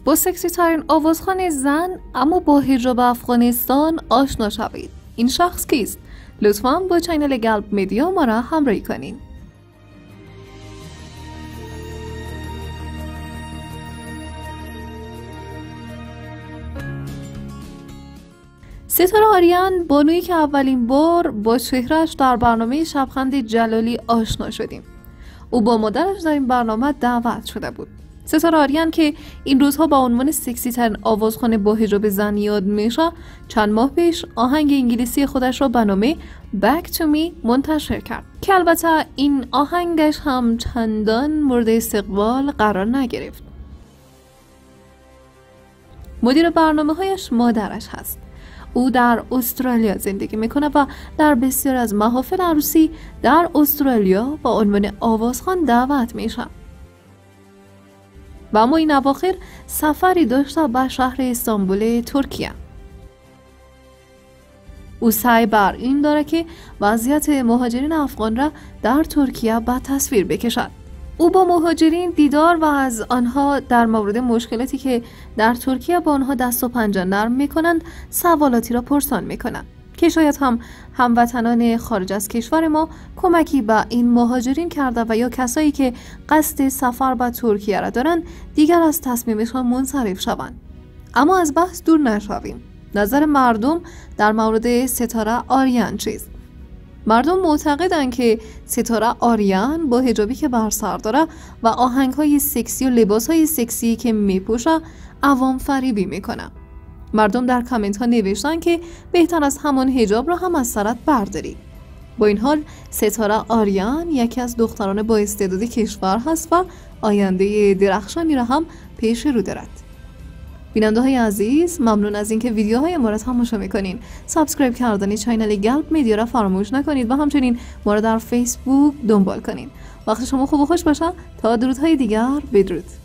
با سکسی ترین آوازخوان زن اما با حجاب افغانستان آشنا شوید. این شخص کیست؟ لطفاً با چینل گلپ میدیا ما را همراهی کنین. ستاره اریین بانویی که اولین بار با چهرهش در برنامه شبخند جلالی آشنا شدیم. او با مادرش در این برنامه دعوت شده بود. ستاره اریین که این روزها با عنوان سکسی ترین آوازخوان با حجاب زن یاد میشه، چند ماه پیش آهنگ انگلیسی خودش را به نام Back to Me منتشر کرد که البته این آهنگش هم چندان مورد استقبال قرار نگرفت. مدیر برنامه‌هایش مادرش هست. او در استرالیا زندگی میکنه و در بسیار از محافل عروسی در استرالیا با عنوان آوازخوان دعوت میشه. و اما این اواخر سفری داشته به شهر استانبول ترکیه. او سعی بر این داره که وضعیت مهاجرین افغان را در ترکیه به تصویر بکشد. او با مهاجرین دیدار و از آنها در مورد مشکلاتی که در ترکیه با آنها دست و پنجه نرم میکنند سوالاتی را پرسان میکنند که شاید هم هموطنان خارج از کشور ما کمکی به این مهاجرین کرده و یا کسایی که قصد سفر به ترکیه را دارند دیگر از تصمیمشان منصرف شوند. اما از بحث دور نشویم. نظر مردم در مورد ستاره اریین چیست؟ مردم معتقدند که ستاره اریین با حجابی که بر سر داره و آهنگ‌های سکسی و لباس‌های سکسی که میپوشه عوام فریبی میکنه. مردم در کامنت ها نوشتن که بهتر از همان حجاب را هم از سرت برداری. با این حال ستاره اریین یکی از دختران با استعداد کشور هست و آینده درخشانی را هم پیش رو دارد. بیننده های عزیز، ممنون از اینکه ویدیوهای ما را تماشا میکنین. سابسکرایب کردن کانال گلپ میدیا را فراموش نکنید و همچنین ما را در فیسبوک دنبال کنین. وقت شما خوب و خوش باشه. تا درودهای دیگر، بدرود.